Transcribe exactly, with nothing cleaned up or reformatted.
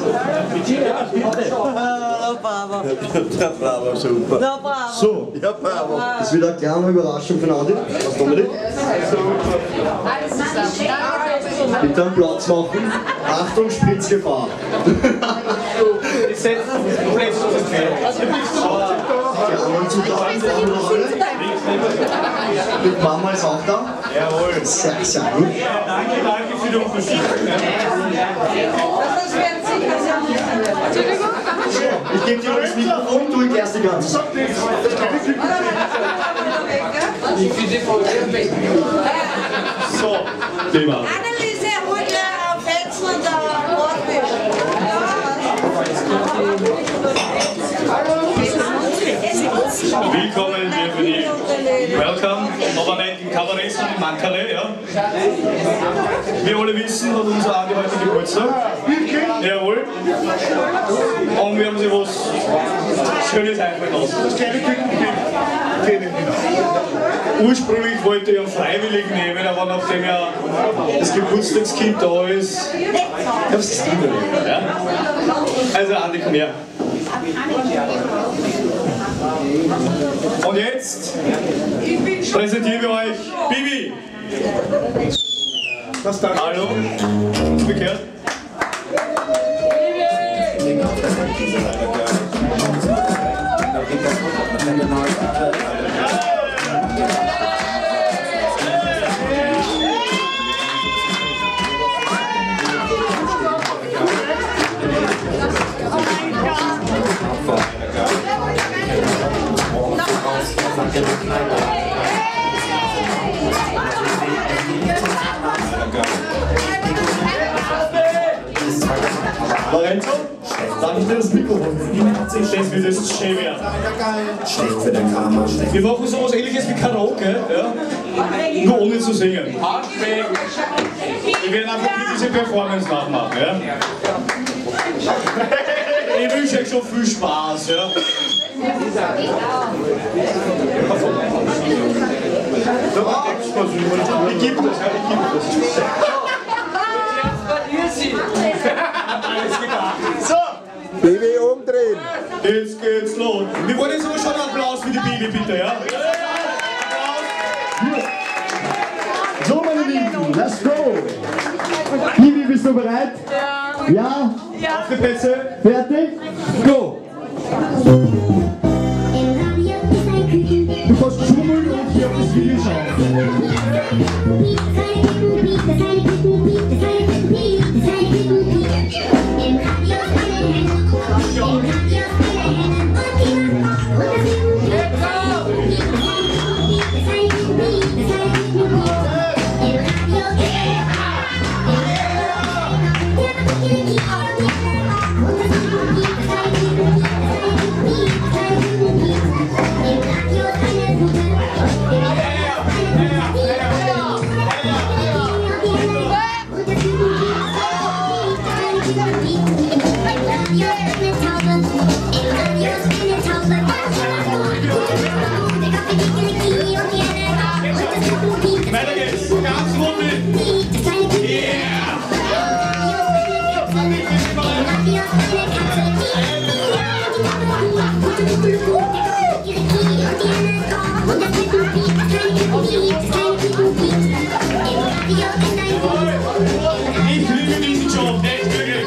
Na bravo. Ja, bravo, super. Na bravo. So, ja, bravo. Das wird eine kleine Überraschung von Adi. Was tun wir denn? Bitte einen Platz machen. Achtung, Spritzgefahr. Ich setze das Problem so ins Feld. Die anderen Zutaten brauchen wir noch alle. Mit Mama ist auch da. Jawohl. Sehr, sehr gut. Danke, danke für die Unterstützung. Entschuldigung. Ich gebe dir das Mikrofon, du erklärst die ganze. So, Thema. Anneliese, hol dir ein Fetzen und ein Willkommen, bienvenue. Welcome. Aber nicht im Kabarett, sondern im Mankerle, ja. Wir alle wissen, hat unser Adi heute Geburtstag. Jawohl. Und wir haben sich was Schönes einfallen lassen. Ursprünglich wollte ich einen Freiwilligen nehmen, aber nachdem ja das Geburtstagskind da ist, habe ich es lieber. Ja? Also Andi, komm her. Und jetzt präsentieren wir euch Bibi. Hallo, umgekehrt. Lorenzo, darf ich dir das Mikrofon? Das wird jetzt schön werden. Schlecht für den Karma, schlecht. Wir machen sowas ähnliches wie Karaoke, ja? Nur ohne zu singen. Wir werden einfach diese Performance nachmachen. Ja? Ich wünsche euch schon viel Spaß. Ja? Ich gebe das, ja, ich gebe das. So! Baby umdrehen! Jetzt geht's los. Wir wollen jetzt aber schon einen Applaus für die Bibi, bitte, ja? So, meine Lieben, let's go! Bibi, bist du bereit? Ja. Ja? Auf die Plätze. Fertig? Go! Du kannst schummeln und hier auf das Video schauen. Weiter geht's. Ganz mutig. Yeah! Ich liebe diesen Job, echt wirklich.